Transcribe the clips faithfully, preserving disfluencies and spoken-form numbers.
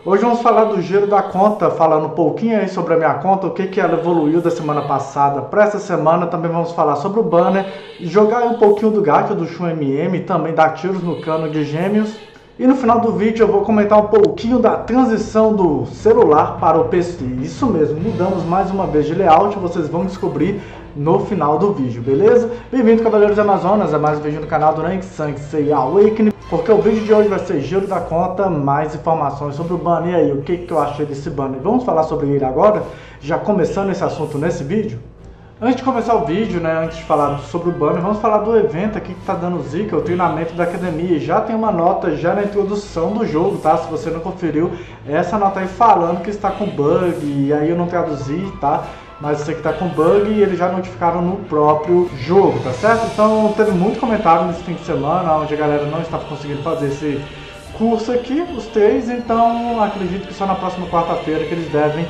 Hoje vamos falar do giro da conta, falando um pouquinho aí sobre a minha conta, o que, que ela evoluiu da semana passada para essa semana. Também vamos falar sobre o banner, jogar um pouquinho do gato do Shun M M, também dar tiros no cano de gêmeos. E no final do vídeo eu vou comentar um pouquinho da transição do celular para o P C. Isso mesmo, mudamos mais uma vez de layout, vocês vão descobrir no final do vídeo, beleza? Bem-vindo, Cavaleiros Amazonas, a mais um vídeo no canal do Rank Sensei Awakening, porque o vídeo de hoje vai ser giro da conta, mais informações sobre o banner. E aí, o que, que eu achei desse banner? Vamos falar sobre ele agora, já começando esse assunto nesse vídeo? Antes de começar o vídeo, né, antes de falar sobre o banner, vamos falar do evento aqui que tá dando zica, o treinamento da academia. Já tem uma nota já na introdução do jogo, tá? Se você não conferiu, essa nota aí falando que está com bug, e aí eu não traduzi, tá? Mas isso aqui tá com bug e eles já notificaram no próprio jogo, tá certo? Então teve muito comentário nesse fim de semana, onde a galera não estava conseguindo fazer esse curso aqui, os três, então acredito que só na próxima quarta-feira que eles devem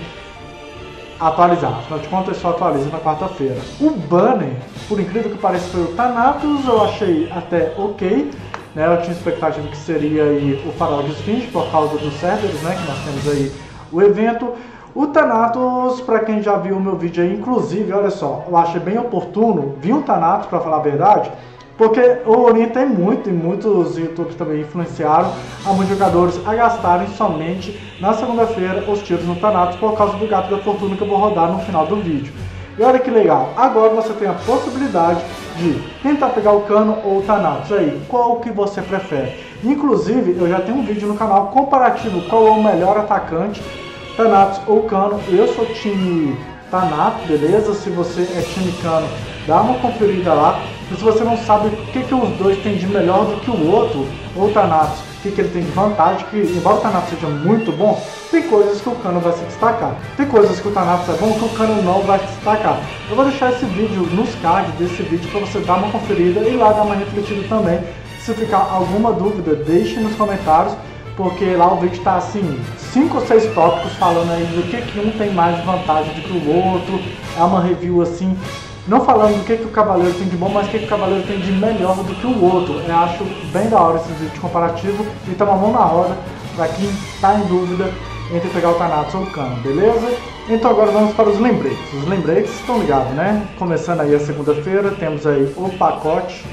atualizar. Afinal de contas, só atualiza na quarta-feira. O banner, por incrível que pareça, foi o Thanatos, eu achei até ok, né? Eu tinha expectativa que seria aí o Farol de Esfinge, por causa dos servers, né? Que nós temos aí o evento. O Thanatos, para quem já viu o meu vídeo aí, inclusive, olha só, eu achei bem oportuno vir um Thanatos, para falar a verdade, porque eu orientei muito, e muitos youtubers também influenciaram a muitos jogadores a gastarem somente na segunda-feira os tiros no Thanatos por causa do gato da fortuna que eu vou rodar no final do vídeo. E olha que legal, agora você tem a possibilidade de tentar pegar o cano ou o Thanatos. Aí, qual que você prefere? Inclusive, eu já tenho um vídeo no canal comparativo qual é o melhor atacante, Thanatos ou cano. Eu sou time Thanatos, beleza? Se você é time cano, dá uma conferida lá. E se você não sabe o que, que os dois têm de melhor do que o outro, ou o Thanatos, o que, que ele tem de vantagem, que embora o Thanatos seja muito bom, tem coisas que o cano vai se destacar. Tem coisas que o Thanatos é bom que o cano não vai se destacar. Eu vou deixar esse vídeo nos cards desse vídeo para você dar uma conferida e lá dar uma refletida também. Se ficar alguma dúvida, deixe nos comentários, porque lá o vídeo está assim, cinco ou seis tópicos falando aí do que, que um tem mais vantagem do que o outro. É uma review assim, não falando do que, que o Cavaleiro tem de bom, mas o que, que o Cavaleiro tem de melhor do que o outro. Eu acho bem da hora esse vídeo comparativo, então uma mão na roda para quem está em dúvida entre pegar o Thanatos ou o cano, beleza? Então agora vamos para os lembretes. Os lembretes estão ligados, né? Começando aí a segunda-feira, temos aí o pacote.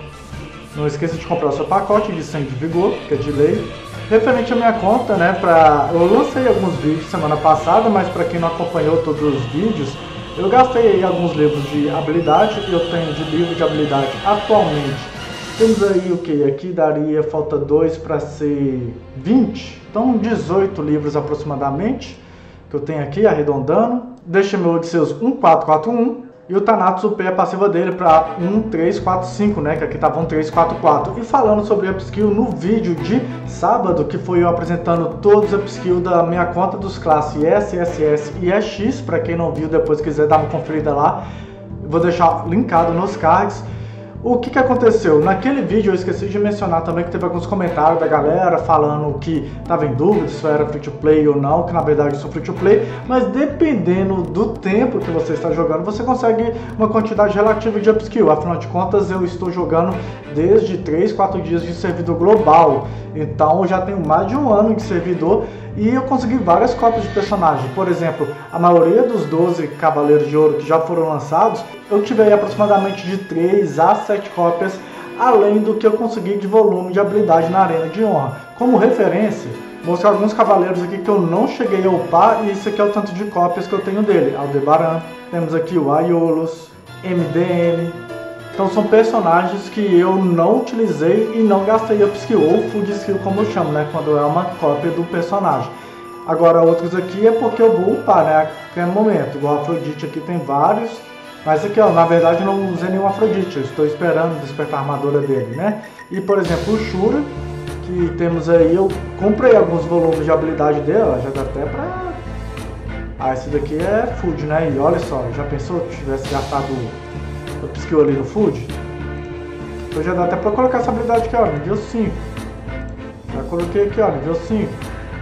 Não esqueça de comprar o seu pacote de cem de vigor, que é de lei. Referente à minha conta, né, pra... eu lancei alguns vídeos semana passada, mas para quem não acompanhou todos os vídeos, eu gastei aí alguns livros de habilidade. Eu tenho de livro de habilidade atualmente. Temos aí o que? Aqui daria, falta dois para ser vinte, então dezoito livros aproximadamente, que eu tenho aqui, arredondando. Deixa meu Odisseus um quatro quatro um. E o Thanatos upei a passiva dele para um três quatro cinco, né? Que aqui estava um três quatro quatro. E falando sobre upskill no vídeo de sábado, que foi eu apresentando todos os upskill da minha conta dos classes S, S S e E X. Para quem não viu, depois quiser dar uma conferida lá, vou deixar linkado nos cards. O que que aconteceu? Naquele vídeo eu esqueci de mencionar também que teve alguns comentários da galera falando que estava em dúvida se eu era free to play ou não, que na verdade eu sou free to play, mas dependendo do tempo que você está jogando, você consegue uma quantidade relativa de upskill. Afinal de contas, eu estou jogando desde três, quatro dias de servidor global, então eu já tenho mais de um ano de servidor e eu consegui várias cópias de personagem. Por exemplo, a maioria dos doze Cavaleiros de Ouro que já foram lançados, eu tive aí aproximadamente de três a sete cópias, além do que eu consegui de volume de habilidade na Arena de Honra. Como referência, vou mostrar alguns cavaleiros aqui que eu não cheguei a upar, e esse aqui é o tanto de cópias que eu tenho dele. Aldebaran, temos aqui o Aiolos, M D M. Então são personagens que eu não utilizei e não gastei upskill, ou full skill como eu chamo, né? Quando é uma cópia do personagem. Agora outros aqui é porque eu vou upar, né? A qualquer momento. Igual a Afrodite aqui tem vários. Mas aqui, ó, na verdade eu não usei nenhum Afrodite, eu estou esperando despertar a armadura dele, né? E por exemplo o Shura, que temos aí, eu comprei alguns volumes de habilidade dele, ó, já dá até pra... Ah, esse daqui é Food, né? E olha só, já pensou se tivesse gastado o upskill ali no Food? Então já dá até pra colocar essa habilidade aqui, ó, nível cinco. Já coloquei aqui, ó, nível cinco.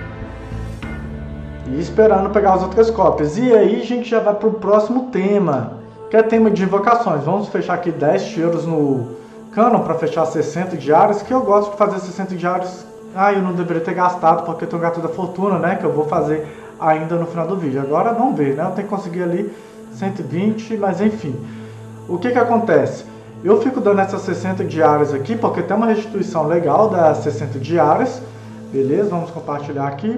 E esperando pegar as outras cópias. E aí a gente já vai pro próximo tema, que é tema de invocações. Vamos fechar aqui dez tiros no Canon para fechar sessenta diários, que eu gosto de fazer sessenta diários Ah, eu não deveria ter gastado porque eu tenho gato da fortuna, né? Que eu vou fazer ainda no final do vídeo. Agora vamos ver, né? Eu tenho que conseguir ali cento e vinte, mas enfim. O que que acontece? Eu fico dando essas sessenta diárias aqui porque tem uma restituição legal das sessenta diárias. Beleza? Vamos compartilhar aqui.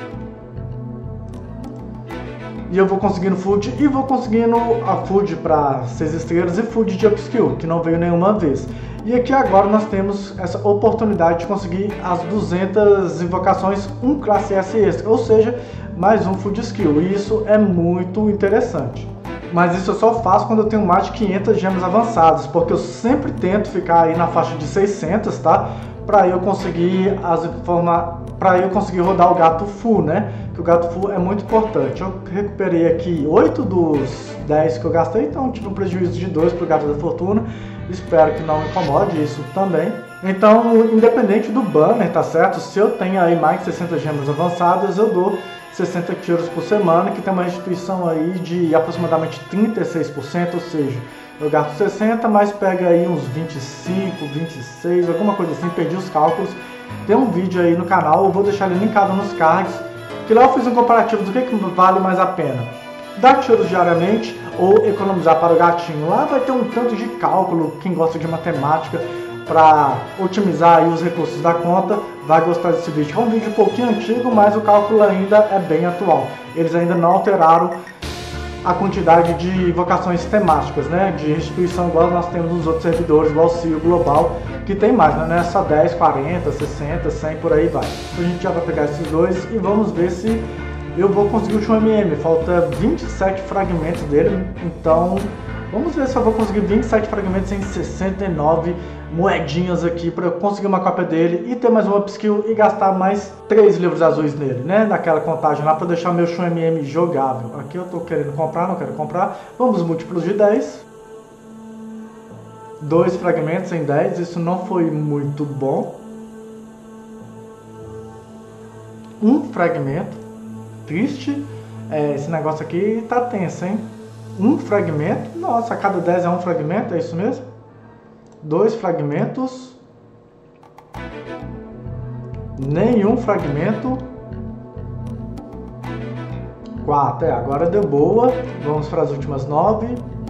E eu vou conseguindo food e vou conseguindo a food para seis estrelas e food de upskill, que não veio nenhuma vez. E aqui agora nós temos essa oportunidade de conseguir as duzentas invocações, um classe S extra, ou seja, mais um food skill. E isso é muito interessante. Mas isso eu só faço quando eu tenho mais de quinhentas gemas avançadas, porque eu sempre tento ficar aí na faixa de seiscentas, tá? Para eu conseguir as informa... para eu conseguir rodar o gato full, né? Que o gato full é muito importante. Eu recuperei aqui oito dos dez que eu gastei, então tive um prejuízo de dois para o gato da fortuna. Espero que não me incomode isso também. Então, independente do banner, tá certo? Se eu tenho aí mais de sessenta gemas avançadas, eu dou sessenta tiros por semana, que tem uma restituição aí de aproximadamente trinta e seis por cento, ou seja, eu gasto sessenta, mas pega aí uns vinte e cinco, vinte e seis, alguma coisa assim, perdi os cálculos. Tem um vídeo aí no canal, eu vou deixar ele linkado nos cards, que lá eu fiz um comparativo do que, que vale mais a pena. Dar tiros diariamente ou economizar para o gatinho. Lá vai ter um tanto de cálculo, quem gosta de matemática, para otimizar aí os recursos da conta, vai gostar desse vídeo. É um vídeo um pouquinho antigo, mas o cálculo ainda é bem atual. Eles ainda não alteraram a quantidade de invocações temáticas, né? De restituição igual nós temos nos outros servidores, igual o C I O Global, que tem mais, né? Não é só dez, quarenta, sessenta, cem, por aí vai. Então a gente já vai pegar esses dois e vamos ver se eu vou conseguir o Shun M M. Falta vinte e sete fragmentos dele, então vamos ver se eu vou conseguir vinte e sete fragmentos em sessenta e nove moedinhas aqui para eu conseguir uma cópia dele e ter mais uma upskill e gastar mais três livros azuis nele, né? Naquela contagem lá para deixar meu Shun M M jogável. Aqui eu tô querendo comprar, não quero comprar. Vamos múltiplos de dez. Dois fragmentos em dez, isso não foi muito bom. Um fragmento, triste. É, esse negócio aqui tá tenso, hein? Um fragmento, nossa, a cada dez é um fragmento, é isso mesmo? Dois fragmentos, nenhum fragmento, quatro, é, agora deu boa, vamos para as últimas nove,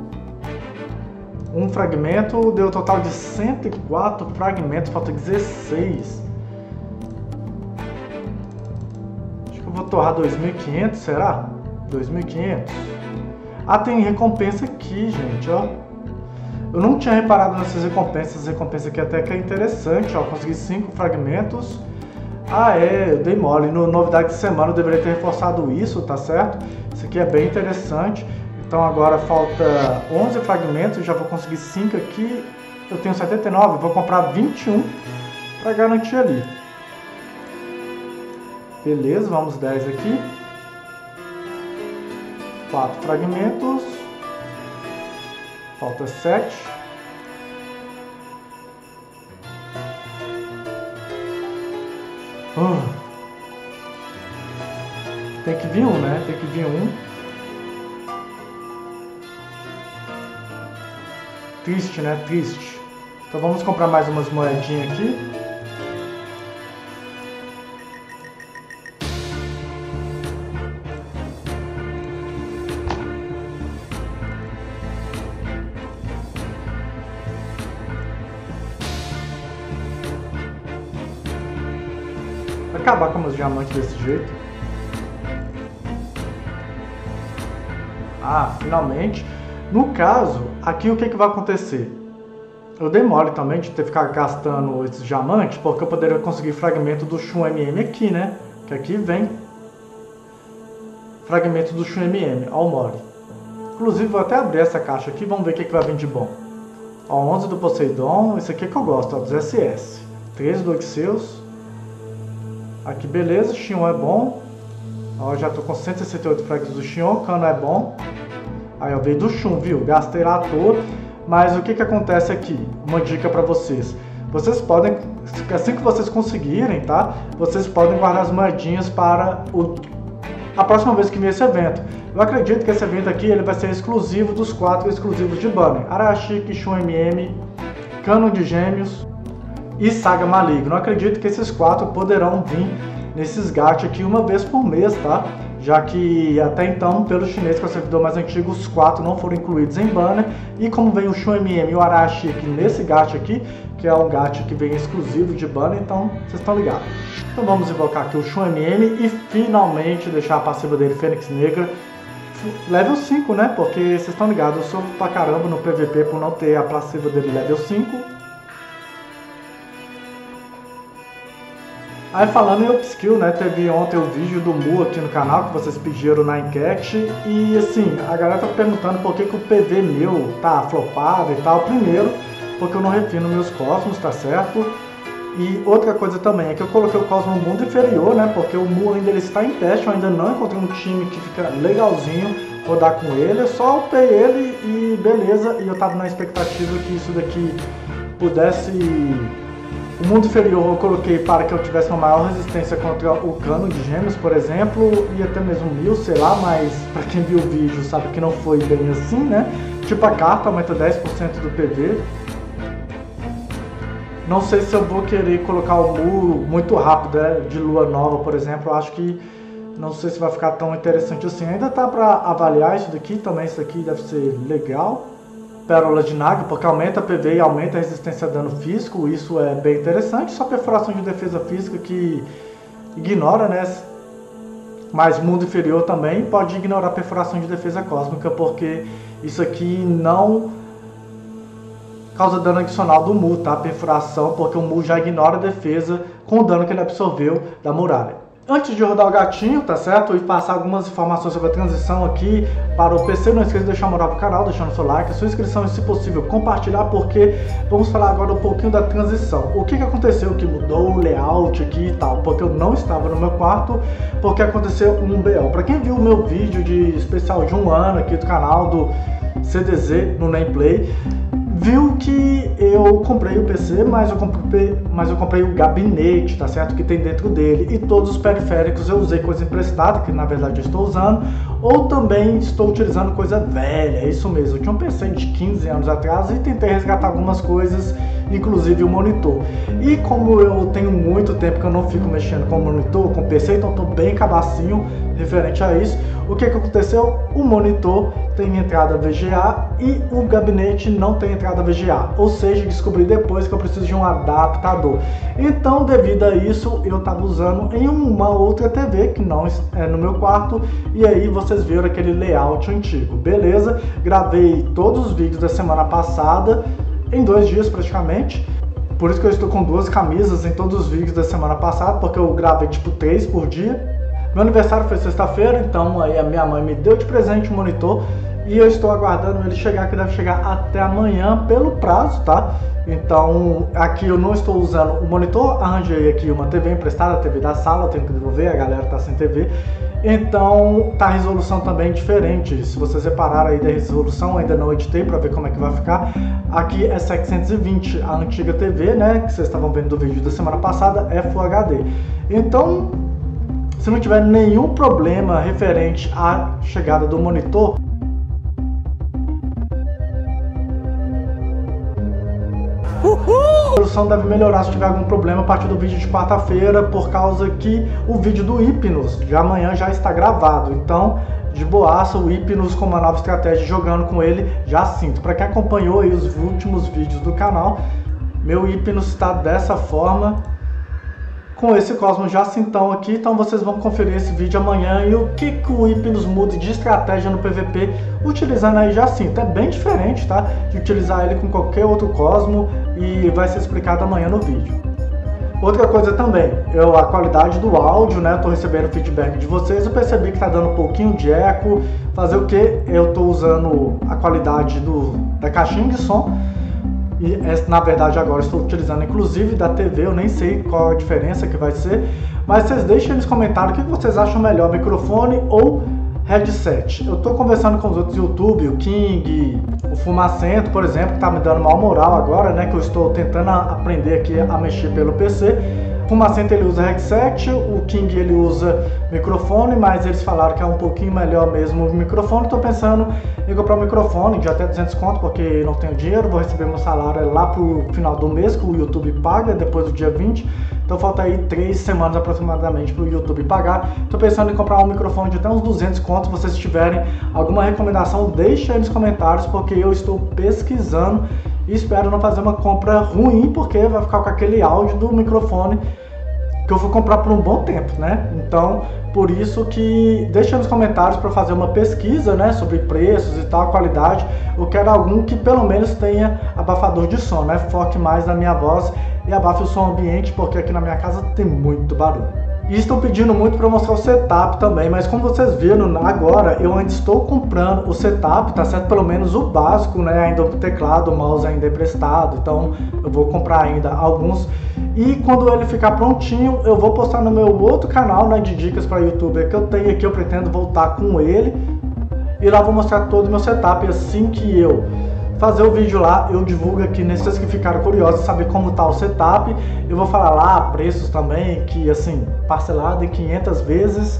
um fragmento, deu um total de cento e quatro fragmentos, falta dezesseis, acho que eu vou torrar dois mil e quinhentos, será? dois mil e quinhentos, ah, tem recompensa aqui, gente, ó. Eu não tinha reparado nessas recompensas, essa recompensa aqui até que é interessante, ó, consegui cinco fragmentos. Ah é, eu dei mole, no novidade de semana eu deveria ter reforçado isso, tá certo? Isso aqui é bem interessante. Então agora falta onze fragmentos, já vou conseguir cinco aqui. Eu tenho setenta e nove, vou comprar vinte e um para garantir ali. Beleza, vamos dez aqui. quatro fragmentos. Falta sete. Uh. Tem que vir um, né? Tem que vir um. Triste, né? Triste. Então vamos comprar mais umas moedinhas aqui. Acabar com meus diamantes desse jeito. Ah, finalmente. No caso, aqui o que, que vai acontecer? Eu dei mole também de ter ficado gastando esses diamantes, porque eu poderia conseguir fragmento do Shun M M aqui, né? Que aqui vem fragmento do Shun M M, ó o mole. Inclusive vou até abrir essa caixa aqui, vamos ver o que, que vai vir de bom. Ó, onze do Poseidon, esse aqui que eu gosto, ó, dos S S. treze do Odisseus. Aqui beleza, Xion é bom. Ó, já tô com cento e sessenta e oito fragmentos do Xion, Cano é bom. Aí eu veio do Shun, viu? Gastei lá à toa. Mas o que que acontece aqui? Uma dica para vocês. Vocês podem, assim que vocês conseguirem, tá? Vocês podem guardar as moedinhas para o, a próxima vez que vir esse evento. Eu acredito que esse evento aqui ele vai ser exclusivo dos quatro exclusivos de banner. Arashi, Shun M M, Cano de Gêmeos e Saga Maligno. Eu acredito que esses quatro poderão vir nesses gacha aqui uma vez por mês, tá? Já que até então, pelo chinês, que é o servidor mais antigo, os quatro não foram incluídos em banner. E como vem o Shun M M e o Arashi aqui nesse gacha aqui, que é um gacha que vem exclusivo de banner, então vocês estão ligados. Então vamos invocar aqui o Shun M M e finalmente deixar a passiva dele, Fênix Negra, level cinco, né? Porque vocês estão ligados, eu sofro pra caramba no P V P por não ter a passiva dele level cinco. Aí falando em upskill, né, teve ontem o vídeo do Mu aqui no canal que vocês pediram na enquete. E assim, a galera tá perguntando por que, que o P V meu tá flopado e tal. Primeiro, porque eu não refino meus cosmos, tá certo? E outra coisa também é que eu coloquei o Cosmo no mundo inferior, né? Porque o Mu ainda ele está em teste, eu ainda não encontrei um time que fica legalzinho rodar com ele. Eu só upei ele e beleza. E eu tava na expectativa que isso daqui pudesse... O mundo inferior eu coloquei para que eu tivesse uma maior resistência contra o cano de gêmeos, por exemplo, e até mesmo mil, sei lá, mas para quem viu o vídeo sabe que não foi bem assim, né? Tipo a carta aumenta dez por cento do P V. Não sei se eu vou querer colocar o Mu muito rápido, né? De lua nova, por exemplo, eu acho que não sei se vai ficar tão interessante assim. Ainda tá para avaliar isso daqui, também isso aqui deve ser legal. Pérola de Nag, porque aumenta P V e aumenta a resistência a dano físico, isso é bem interessante. Só perfuração de defesa física que ignora, né? Mas mundo inferior também pode ignorar perfuração de defesa cósmica, porque isso aqui não causa dano adicional do Mu, tá? Perfuração, porque o Mu já ignora a defesa com o dano que ele absorveu da muralha. Antes de rodar o gatinho, tá certo? E passar algumas informações sobre a transição aqui para o P C, não esqueça de deixar moral pro canal, deixando seu like, a sua inscrição e, se possível, compartilhar, porque vamos falar agora um pouquinho da transição. O que que aconteceu que mudou o layout aqui e tal? Porque eu não estava no meu quarto, porque aconteceu um B O. Para quem viu o meu vídeo de especial de um ano aqui do canal do C D Z no Nameplay, viu que eu comprei o P C, mas eu comprei, mas eu comprei o gabinete, tá certo? Que tem dentro dele. E todos os periféricos eu usei coisa emprestada, que na verdade eu estou usando. Ou também estou utilizando coisa velha, é isso mesmo. Eu tinha um P C de quinze anos atrás e tentei resgatar algumas coisas, inclusive o monitor. E como eu tenho muito tempo que eu não fico mexendo com o monitor, com o P C, então estou bem cabacinho referente a isso. O que que aconteceu? O monitor tem entrada V G A e o gabinete não tem entrada V G A, ou seja, descobri depois que eu preciso de um adaptador. Então, devido a isso, eu estava usando em uma outra T V que não é no meu quarto, e aí vocês viram aquele layout antigo, beleza? Gravei todos os vídeos da semana passada em dois dias praticamente. Por isso que eu estou com duas camisas em todos os vídeos da semana passada, porque eu gravei tipo três por dia. Meu aniversário foi sexta-feira, então aí a minha mãe me deu de presente um monitor e eu estou aguardando ele chegar, que deve chegar até amanhã pelo prazo, tá? Então aqui eu não estou usando o monitor, arranjei aqui uma T V emprestada, a T V da sala, eu tenho que devolver, a galera tá sem T V. Então tá a resolução também diferente, se vocês repararam aí da resolução, ainda não editei para ver como é que vai ficar. Aqui é setecentos e vinte, a antiga T V, né, que vocês estavam vendo do vídeo da semana passada, é Full H D. Então, se não tiver nenhum problema referente à chegada do monitor, a resolução deve melhorar se tiver algum problema a partir do vídeo de quarta-feira, por causa que o vídeo do Hypnos de amanhã já está gravado. Então, de boaça, o Hypnos com uma nova estratégia, jogando com ele, já sinto. Para quem acompanhou aí os últimos vídeos do canal, meu Hypnos está dessa forma, com esse Cosmo Jacintão aqui. Então vocês vão conferir esse vídeo amanhã e o que, que o Hypnos muda de estratégia no P V P utilizando aí Jacinto. É bem diferente, tá? De utilizar ele com qualquer outro Cosmo, e vai ser explicado amanhã no vídeo. Outra coisa também, eu, a qualidade do áudio, né? Eu tô recebendo feedback de vocês, eu percebi que tá dando um pouquinho de eco. Fazer o que? Eu tô usando a qualidade do, da caixinha de som. E na verdade agora estou utilizando inclusive da T V, eu nem sei qual a diferença que vai ser, mas vocês deixem nos comentários o que vocês acham melhor, microfone ou headset. Eu estou conversando com os outros YouTube, o King, o Fumacento, por exemplo, que está me dando mal moral agora, né, que eu estou tentando aprender aqui a mexer pelo P C. Fumacenta ele usa headset, o King ele usa microfone, mas eles falaram que é um pouquinho melhor mesmo o microfone. Tô pensando em comprar um microfone de até duzentos conto, porque não tenho dinheiro, vou receber meu salário lá pro final do mês, que o YouTube paga, depois do dia vinte. Então falta aí três semanas aproximadamente pro YouTube pagar. Tô pensando em comprar um microfone de até uns duzentos conto. Se vocês tiverem alguma recomendação, deixa aí nos comentários, porque eu estou pesquisando e espero não fazer uma compra ruim, porque vai ficar com aquele áudio do microfone que eu vou comprar por um bom tempo, né? Então, por isso que deixa nos comentários para fazer uma pesquisa, né, sobre preços e tal, qualidade. Eu quero algum que pelo menos tenha abafador de som, né? Foque mais na minha voz e abafe o som ambiente, porque aqui na minha casa tem muito barulho. E estão pedindo muito para mostrar o setup também, mas como vocês viram agora, eu ainda estou comprando o setup, tá certo? Pelo menos o básico, né? Ainda o teclado, o mouse ainda é emprestado, então eu vou comprar ainda alguns. E quando ele ficar prontinho, eu vou postar no meu outro canal, né, de dicas para youtuber que eu tenho aqui. Eu pretendo voltar com ele e lá vou mostrar todo o meu setup. Assim que eu fazer o vídeo lá, eu divulgo aqui, nesses que ficaram curiosos saber como tá o setup. Eu vou falar lá preços também, que assim, parcelado em quinhentas vezes.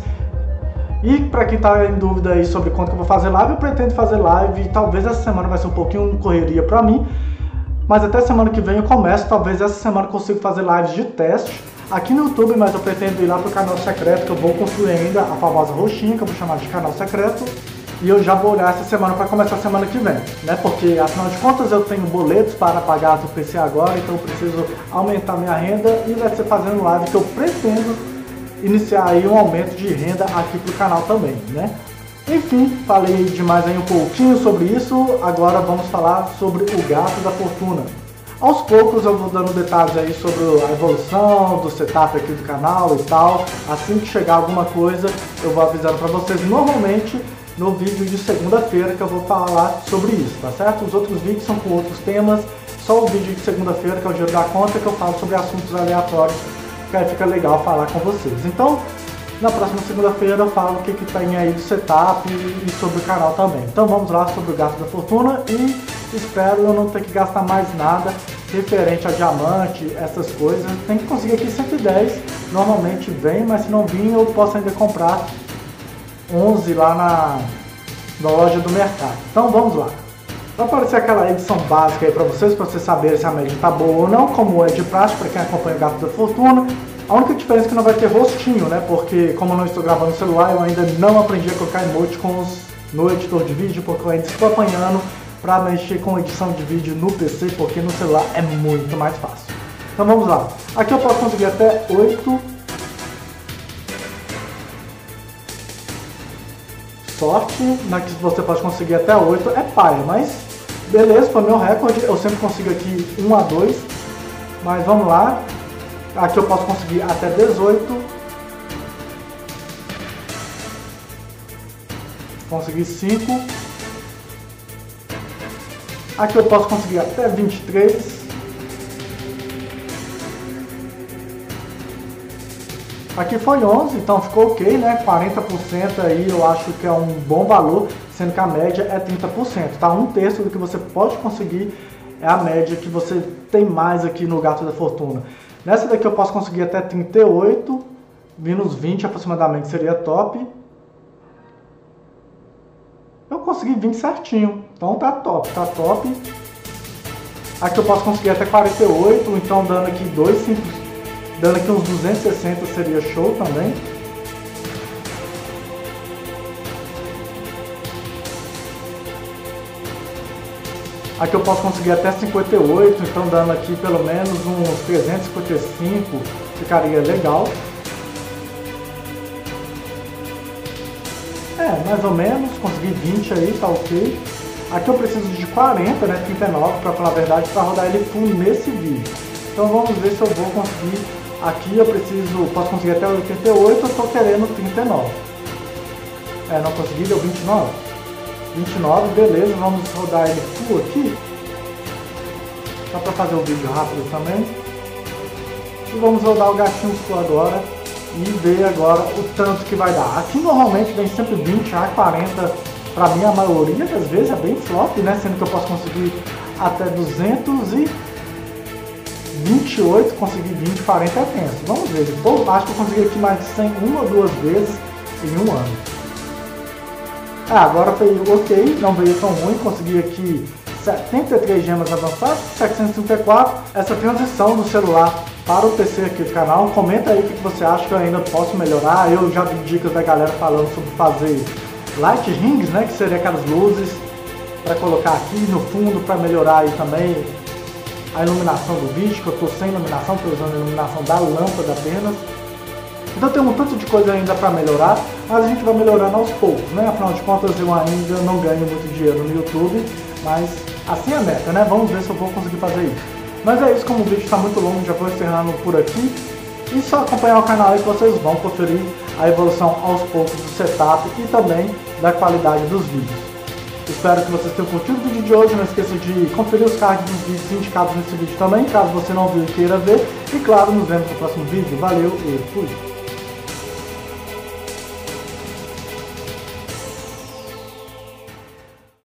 E para quem tá em dúvida aí sobre quanto que eu vou fazer live, eu pretendo fazer live, talvez essa semana vai ser um pouquinho correria para mim, mas até semana que vem eu começo. Talvez essa semana eu consiga fazer lives de teste aqui no YouTube, mas eu pretendo ir lá pro canal secreto, que eu vou construir ainda a famosa roxinha, que eu vou chamar de canal secreto. E eu já vou olhar essa semana para começar a semana que vem, né? Porque afinal de contas eu tenho boletos para pagar do P C agora, então eu preciso aumentar minha renda e vai ser fazendo live que eu pretendo iniciar aí um aumento de renda aqui pro canal também, né? Enfim, falei demais aí um pouquinho sobre isso, agora vamos falar sobre o gato da fortuna. Aos poucos eu vou dando detalhes aí sobre a evolução do setup aqui do canal e tal. Assim que chegar alguma coisa eu vou avisando para vocês, normalmente no vídeo de segunda-feira, que eu vou falar sobre isso, tá certo? Os outros vídeos são com outros temas, só o vídeo de segunda-feira, que é o Giro da Conta, que eu falo sobre assuntos aleatórios, que aí fica legal falar com vocês. Então, na próxima segunda-feira eu falo o que, que tem aí de setup e sobre o canal também. Então vamos lá sobre o gato da fortuna e espero eu não ter que gastar mais nada referente a diamante, essas coisas. Tem que conseguir aqui cento e dez, normalmente vem, mas se não vir eu posso ainda comprar onze lá na, na loja do mercado. Então vamos lá. Vai aparecer aquela edição básica aí para vocês, para vocês saberem se a média tá boa ou não, como é de prática para quem acompanha o Gato da Fortuna. A única diferença é que não vai ter rostinho, né? Porque como eu não estou gravando no celular, eu ainda não aprendi a colocar emoticons no editor de vídeo, porque eu ainda estou apanhando para mexer com edição de vídeo no P C, porque no celular é muito mais fácil. Então vamos lá. Aqui eu posso conseguir até oito. Sorte, na que você pode conseguir até oito, é paia, mas beleza, foi meu recorde. Eu sempre consigo aqui um a dois, mas vamos lá. Aqui eu posso conseguir até dezoito. Consegui cinco. Aqui eu posso conseguir até vinte e três. Aqui foi onze, então ficou ok, né? quarenta por cento aí eu acho que é um bom valor, sendo que a média é trinta por cento, tá? Um terço do que você pode conseguir é a média que você tem mais aqui no Gato da Fortuna. Nessa daqui eu posso conseguir até trinta e oito, menos vinte aproximadamente seria top. Eu consegui vinte certinho, então tá top, tá top. Aqui eu posso conseguir até quarenta e oito, então dando aqui dois simples. Dando aqui uns duzentos e sessenta seria show também. Aqui eu posso conseguir até cinquenta e oito, então dando aqui pelo menos uns trezentos e cinquenta e cinco, ficaria legal. É, mais ou menos, consegui vinte aí, tá ok. Aqui eu preciso de quarenta, né, trinta e nove, para falar a verdade, para rodar ele full nesse vídeo. Então vamos ver se eu vou conseguir. Aqui eu preciso, posso conseguir até oitenta e oito, eu estou querendo trinta e nove. É, não consegui, deu vinte e nove. vinte e nove, beleza, vamos rodar ele full aqui. Só para fazer o vídeo rápido também. E vamos rodar o gatinho full agora e ver agora o tanto que vai dar. Aqui normalmente vem sempre vinte a quarenta, para mim a maioria das vezes é bem flop, né? Sendo que eu posso conseguir até duzentos e vinte e oito, consegui vinte, quarenta é tenso. Vamos ver, pô, acho que eu consegui aqui mais de cem uma ou duas vezes em um ano. Ah, agora veio ok, não veio tão ruim, consegui aqui setenta e três gemas avançadas, setecentos e trinta e quatro. Essa transição do celular para o P C aqui do canal, comenta aí o que você acha que eu ainda posso melhorar. Eu já vi dicas da galera falando sobre fazer light rings, né, que seria aquelas luzes para colocar aqui no fundo para melhorar aí também a iluminação do vídeo, que eu estou sem iluminação, estou usando a iluminação da lâmpada apenas. Então tem um tanto de coisa ainda para melhorar, mas a gente vai melhorando aos poucos, né? Afinal de contas eu ainda não ganho muito dinheiro no YouTube, mas assim é a meta, né? Vamos ver se eu vou conseguir fazer isso. Mas é isso, como o vídeo está muito longo, já vou encerrando por aqui. E só acompanhar o canal aí que vocês vão conferir a evolução aos poucos do setup e também da qualidade dos vídeos. Espero que vocês tenham curtido o vídeo de hoje. Não esqueça de conferir os cards dos vídeos indicados nesse vídeo também, caso você não viu e queira ver. E claro, nos vemos no próximo vídeo. Valeu e fui!